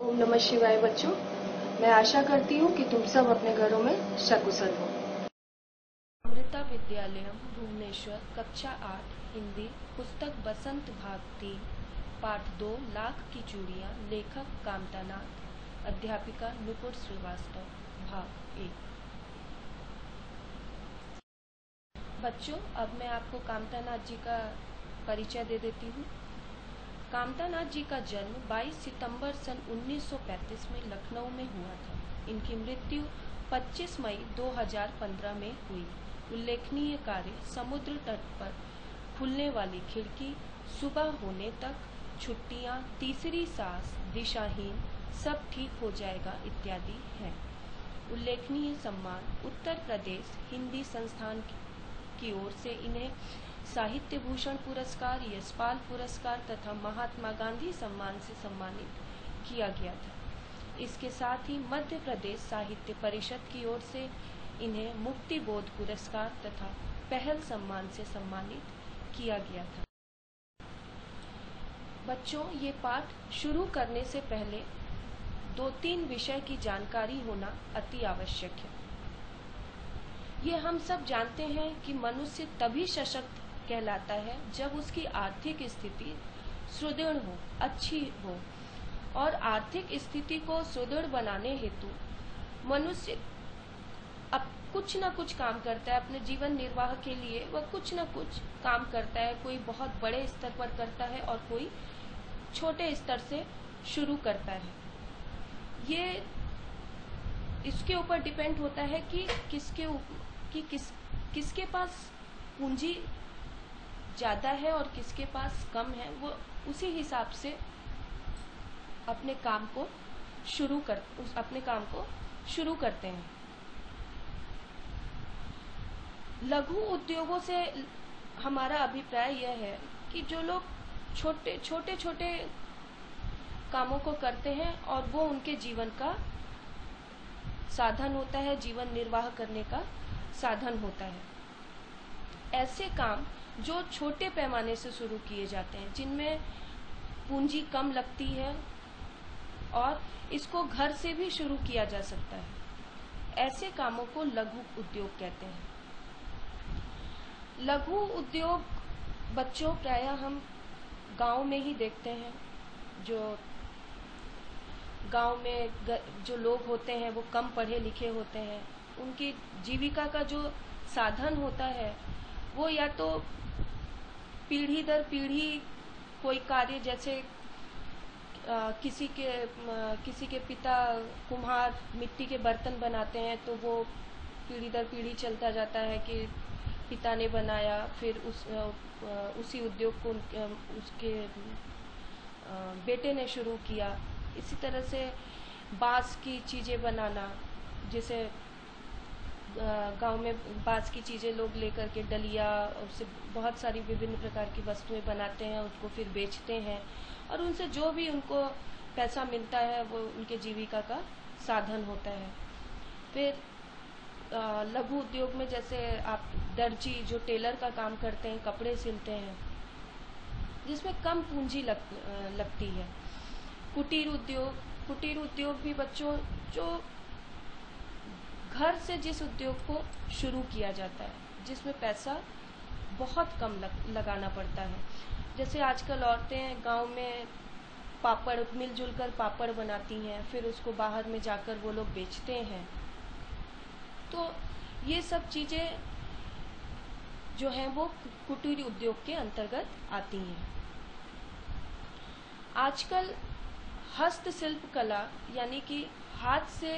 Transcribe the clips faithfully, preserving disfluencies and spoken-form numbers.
ओम नमः शिवाय बच्चों, मैं आशा करती हूँ कि तुम सब अपने घरों में सकुशल हो। अमृता विद्यालयम भुवनेश्वर कक्षा आठ हिंदी पुस्तक बसंत भाग तीन पाठ दो लाख की चूड़ियाँ लेखक कामतानाथ अध्यापिका नुपुर श्रीवास्तव भाग एक। बच्चों, अब मैं आपको कामतानाथ जी का परिचय दे देती हूँ। कामतानाथ जी का जन्म बाईस सितंबर सन उन्नीस सौ पैंतीस में लखनऊ में हुआ था। इनकी मृत्यु पच्चीस मई दो हज़ार पंद्रह में हुई। उल्लेखनीय कार्य समुद्र तट पर खुलने वाली खिड़की, सुबह होने तक, छुट्टियां, तीसरी सांस, दिशाहीन, सब ठीक हो जाएगा इत्यादि हैं। उल्लेखनीय सम्मान उत्तर प्रदेश हिंदी संस्थान की ओर से इन्हें साहित्य भूषण पुरस्कार, यशपाल पुरस्कार तथा महात्मा गांधी सम्मान से सम्मानित किया गया था। इसके साथ ही मध्य प्रदेश साहित्य परिषद की ओर से इन्हें मुक्ति बोध पुरस्कार तथा पहल सम्मान से सम्मानित किया गया था। बच्चों, ये पाठ शुरू करने से पहले दो तीन विषय की जानकारी होना अति आवश्यक है। ये हम सब जानते हैं कि मनुष्य तभी सशक्त कहलाता है जब उसकी आर्थिक स्थिति सुदृढ़ हो, अच्छी हो, और आर्थिक स्थिति को सुदृढ़ बनाने हेतु मनुष्य अब कुछ न कुछ काम करता है। अपने जीवन निर्वाह के लिए वह कुछ न कुछ काम करता है। कोई बहुत बड़े स्तर पर करता है और कोई छोटे स्तर से शुरू करता है। ये इसके ऊपर डिपेंड होता है कि किसके कि किस किसके पास पूंजी ज्यादा है और किसके पास कम है। वो उसी हिसाब से अपने काम को शुरू कर उस अपने काम को शुरू करते हैं। लघु उद्योगों से हमारा अभिप्राय यह है कि जो लोग छोटे छोटे छोटे कामों को करते हैं और वो उनके जीवन का साधन होता है, जीवन निर्वाह करने का साधन होता है। ऐसे काम जो छोटे पैमाने से शुरू किए जाते हैं, जिनमें पूंजी कम लगती है और इसको घर से भी शुरू किया जा सकता है, ऐसे कामों को लघु उद्योग कहते हैं। लघु उद्योग बच्चों प्रायः हम गांव में ही देखते हैं। जो गांव में जो लोग होते हैं वो कम पढ़े लिखे होते हैं। उनकी जीविका का जो साधन होता है वो या तो पीढ़ी दर पीढ़ी कोई कार्य, जैसे आ, किसी के आ, किसी के पिता कुम्हार मिट्टी के बर्तन बनाते हैं तो वो पीढ़ी दर पीढ़ी चलता जाता है कि पिता ने बनाया, फिर उस आ, उसी उद्योग को उसके आ, बेटे ने शुरू किया। इसी तरह से बांस की चीजें बनाना, जैसे गांव में बांस की चीजें लोग लेकर के डलिया, उससे बहुत सारी विभिन्न प्रकार की वस्तुएं बनाते हैं, उसको फिर बेचते हैं और उनसे जो भी उनको पैसा मिलता है वो उनके जीविका का साधन होता है। फिर लघु उद्योग में जैसे आप दर्जी जो टेलर का काम करते हैं, कपड़े सिलते हैं, जिसमें कम पूंजी लग, लगती है। कुटीर उद्योग कुटीर उद्योग भी बच्चों जो घर से जिस उद्योग को शुरू किया जाता है, जिसमें पैसा बहुत कम लग, लगाना पड़ता है। जैसे आजकल औरतें गांव में पापड़ मिलजुल कर पापड़ बनाती हैं, फिर उसको बाहर में जाकर वो लोग बेचते हैं। तो ये सब चीजें जो हैं वो कुटीर उद्योग के अंतर्गत आती हैं। आजकल हस्तशिल्प कला यानी कि हाथ से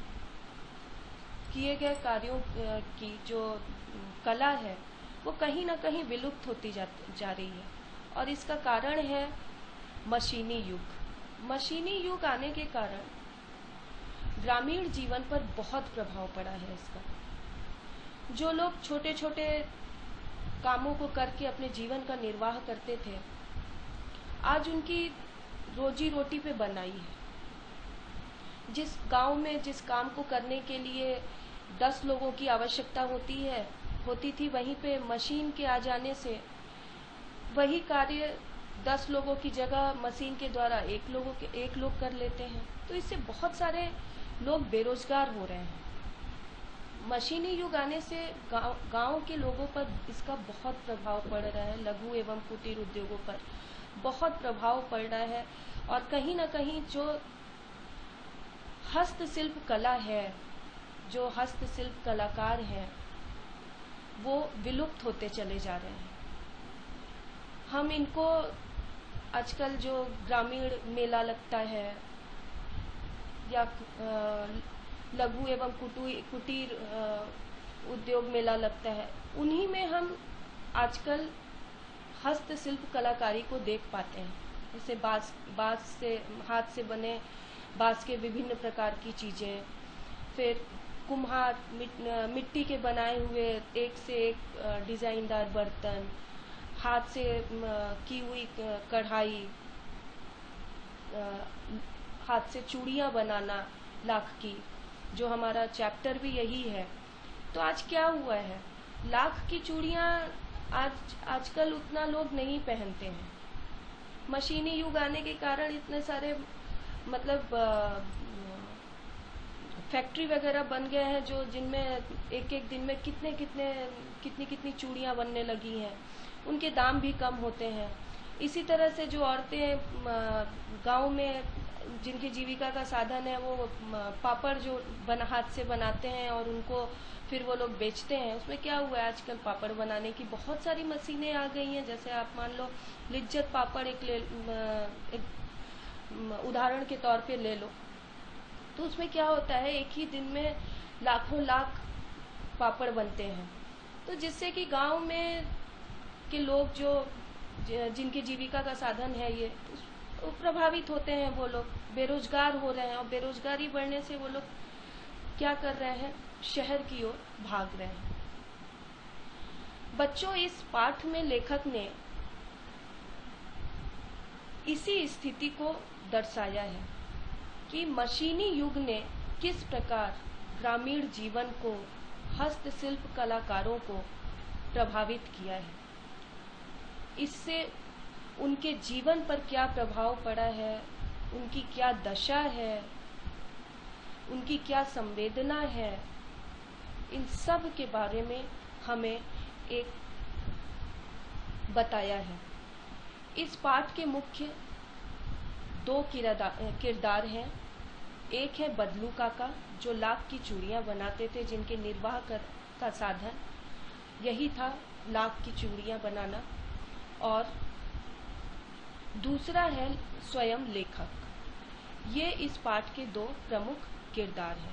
किए गए कार्यों की जो कला है वो कहीं ना कहीं विलुप्त होती जा, जा रही है और इसका कारण है मशीनी युग। मशीनी युग आने के कारण ग्रामीण जीवन पर बहुत प्रभाव पड़ा है इसका। जो लोग छोटे छोटे कामों को करके अपने जीवन का निर्वाह करते थे, आज उनकी रोजी रोटी पे बनाई है। जिस गांव में जिस काम को करने के लिए दस लोगों की आवश्यकता होती है होती थी, वहीं पे मशीन के आ जाने से वही कार्य दस लोगों की जगह मशीन के द्वारा एक लोगों के एक लोग कर लेते हैं। तो इससे बहुत सारे लोग बेरोजगार हो रहे हैं। मशीनी युग आने से गांव गांव के लोगों पर इसका बहुत प्रभाव पड़ रहा है, लघु एवं कुटीर उद्योगों पर बहुत प्रभाव पड़ रहा है। और कहीं ना कहीं जो हस्तशिल्प कला है, जो हस्तशिल्प कलाकार हैं, वो विलुप्त होते चले जा रहे हैं। हम इनको आजकल जो ग्रामीण मेला लगता है या लघु एवं कुटीर उद्योग मेला लगता है, उन्हीं में हम आजकल हस्तशिल्प कलाकारी को देख पाते हैं। जैसे बांस बांस से हाथ से बने बांस के विभिन्न प्रकार की चीजें, फिर कुम्हार मिट, मिट्टी के बनाए हुए एक से एक डिजाइनदार बर्तन, हाथ से की हुई कढ़ाई, हाथ से चूड़ियां बनाना लाख की, जो हमारा चैप्टर भी यही है। तो आज क्या हुआ है, लाख की चूड़ियां आज आजकल उतना लोग नहीं पहनते हैं। मशीनी युग आने के कारण इतने सारे मतलब फैक्ट्री वगैरह बन गए हैं, जो जिनमें एक एक दिन में कितने कितने कितनी कितनी चूड़ियां बनने लगी हैं। उनके दाम भी कम होते हैं। इसी तरह से जो औरतें गांव में जिनकी जीविका का साधन है, वो पापड़ जो बना हाथ से बनाते हैं और उनको फिर वो लोग बेचते हैं। उसमें क्या हुआ है, आजकल पापड़ बनाने की बहुत सारी मशीनें आ गई हैं। जैसे आप मान लो लिज्जत पापड़ एक ले एक उदाहरण के तौर पे ले लो, तो उसमें क्या होता है, एक ही दिन में लाखों लाख पापड़ बनते हैं। तो जिससे कि गांव में के लोग जो जिनकी जीविका का साधन है ये प्रभावित होते हैं, वो लोग बेरोजगार हो रहे हैं। और बेरोजगारी बढ़ने से वो लोग क्या कर रहे हैं, शहर की ओर भाग रहे हैं। बच्चों, इस पाठ में लेखक ने इसी स्थिति को दर्शाया है कि मशीनी युग ने किस प्रकार ग्रामीण जीवन को, हस्तशिल्प कलाकारों को प्रभावित किया है। इससे उनके जीवन पर क्या प्रभाव पड़ा है, उनकी क्या दशा है, उनकी क्या संवेदना है, इन सब के बारे में हमें एक बताया है। इस पाठ के मुख्य दो किरदार हैं। एक है बदलू काका, जो लाख की चूड़ियां बनाते थे, जिनके निर्वाह कर, का साधन यही था लाख की चूड़ियां बनाना। और दूसरा है स्वयं लेखक। ये इस पाठ के दो प्रमुख किरदार हैं।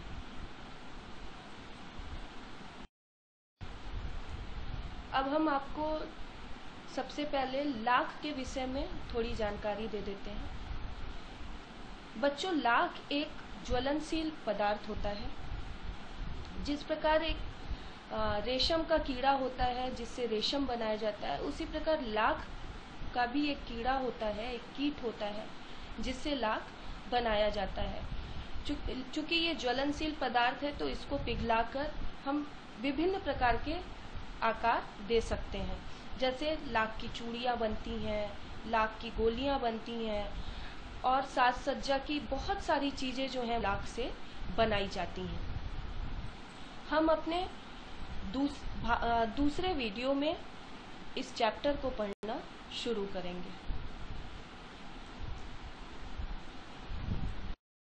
अब हम आपको सबसे पहले लाख के विषय में थोड़ी जानकारी दे देते हैं। बच्चों, लाख एक ज्वलनशील पदार्थ होता है। जिस प्रकार एक रेशम का कीड़ा होता है जिससे रेशम बनाया जाता है, उसी प्रकार लाख का भी एक कीड़ा होता है, एक कीट होता है जिससे लाख बनाया जाता है। चूंकि ये ज्वलनशील पदार्थ है, तो इसको पिघलाकर हम विभिन्न प्रकार के आकार दे सकते हैं। जैसे लाख की चूड़ियां बनती हैं, लाख की गोलियां बनती हैं, और साज सज्जा की बहुत सारी चीजें जो हैं लाख से बनाई जाती हैं। हम अपने दूस, दूसरे वीडियो में इस चैप्टर को पढ़ना शुरू करेंगे।